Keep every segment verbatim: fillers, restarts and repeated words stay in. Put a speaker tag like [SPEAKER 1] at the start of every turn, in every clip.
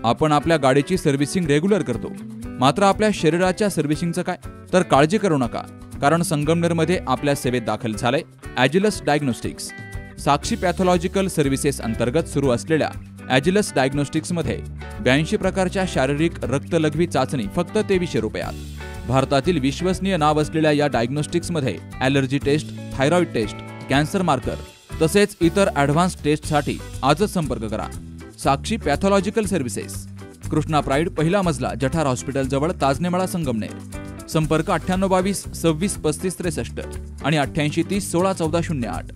[SPEAKER 1] आपण आपल्या गाडीची सर्व्हिसिंग रेग्युलर करतो, मात्र आपल्या शरीराच्या सर्व्हिसिंगचं काय? तर काळजी करू नका, कारण संगमनेरमध्ये आपल्या सेवेत दाखल झालंय Agilus diagnostics. Sakshi pathological services अंतर्गत सुरू असलेल्या ॲजिलस डायग्नोस्टिक्समध्ये ब्याऐंशी प्रकारच्या शारीरिक रक्तलघवी चाचणी फक्त तेवीसशे रुपयात. भारतातील विश्वसनीय नाव असलेल्या या डायग्नोस्टिक्समध्ये allergy test, thyroid test, cancer marker तसेच इतर ॲडव्हान्स टेस्टसाठी आजच संपर्क करा. Sakshi pathological services, Krishna pride, पहिला मजला, जठार हॉस्पिटल जवळ, ताजनेमाळा, संगमनेर. संपर्क अठ्ठ्याण्णव बावीस सव्वीस पस्तीस त्रेसष्ट आणि अठ्ठ्याऐंशी तीस सोळा चौदा शून्य आठ.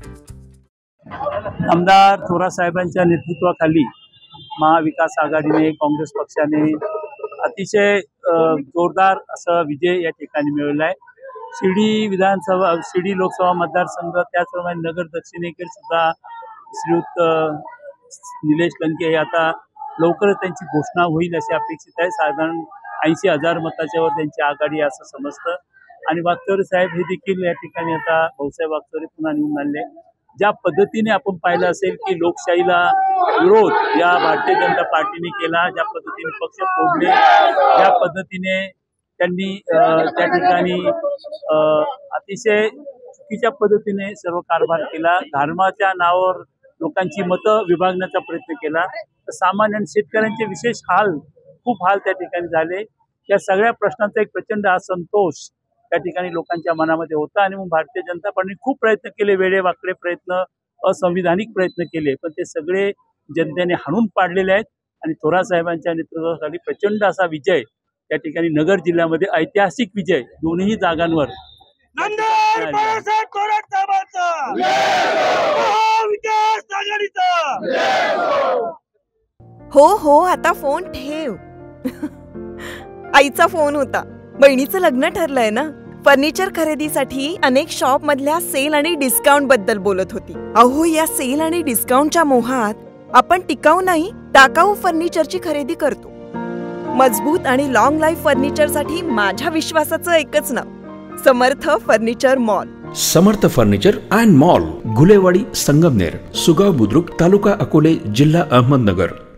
[SPEAKER 2] आमदार थोरात साहेबांच्या नेतृत्वाखाली महाविकास आघाडीने, काँग्रेस पक्षाने अतिशय जोरदार असा विजय या ठिकाणी मिळवला आहे. शिर्डी विधानसभा, शिर्डी लोकसभा मतदारसंघ, त्याचप्रमाणे नगर दक्षिणेकडे सुद्धा श्रीयुत निलेश लंके हे आता लवकरच त्यांची घोषणा होईल अशी अपेक्षित आहे. साधारण ऐंशी हजार मताच्यावर त्यांची आघाडी असं समजतं. आणि वागचौरे साहेब हे देखील या ठिकाणी आता भाऊसाहेब वागचौरे पुन्हा निवडून आले. ज्या पद्धतीने आपण पाहिलं असेल की लोकशाहीला विरोध या भारतीय जनता पार्टीने केला, ज्या पद्धतीने पक्ष फोडले, ज्या पद्धतीने त्यांनी त्या ठिकाणी अतिशय चुकीच्या पद्धतीने सर्व कारभार केला, धर्माच्या नावावर लोकांची मतं विभागण्याचा प्रयत्न केला, तर सामान्य शेतकऱ्यांचे विशेष हाल, खूप हाल त्या ठिकाणी झाले. या सगळ्या प्रश्नांचा एक प्रचंड असंतोष त्या ठिकाणी लोकांच्या मनामध्ये होता. आणि मग भारतीय जनता पार्टीने खूप प्रयत्न केले, वेडे वाकडे प्रयत्न, असंविधानिक प्रयत्न केले, पण ते सगळे जनतेने हाणून पाडलेले आहेत. आणि थोरात साहेबांच्या नेतृत्वाखाली प्रचंड असा विजय त्या ठिकाणी नगर जिल्ह्यामध्ये, ऐतिहासिक विजय दोन्ही जागांवर.
[SPEAKER 3] हो हो, आता फोन ठेव. आईचा फोन होता. बहिणीचं लग्न ठरलंय ना, फर्निचर खरेदीसाठी अनेक शॉप मधल्या सेल आणि डिस्काउंट बद्दल बोलत होती. अहो, या सेल आणि डिस्काउंटच्या मोहात आपण टिकाऊ नाही, टाकाऊ फर्निचरची खरेदी करतो. मजबूत आणि लॉंग लाईफ फर्निचरसाठी माझ्या विश्वासाचं एकच नाव, Samarth furniture mall.
[SPEAKER 4] Samarth furniture and mall, Gulewadi, Sangamner, Sugaon Budruk, taluka Akole, जिल्हा अहमदनगर.